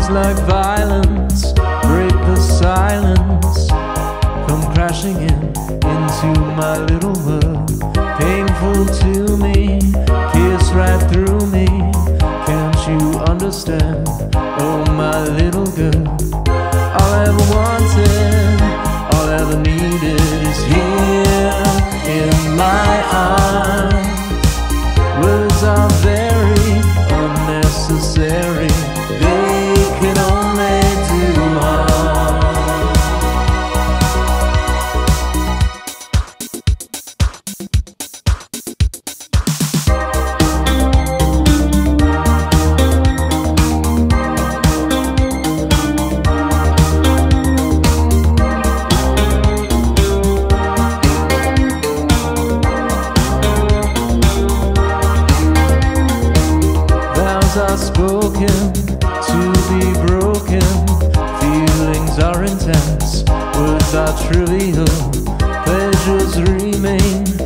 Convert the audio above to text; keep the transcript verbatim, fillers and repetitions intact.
Words like violence break the silence, come crashing in into my little world. Painful to me, pierce right through me. Can't you understand? Oh, my little girl. All I ever wanted, all I ever needed is here in my arms. Words are very unnecessary, they can only do harm. Are spoken to be broken, feelings are intense, words are trivial, pleasures remain.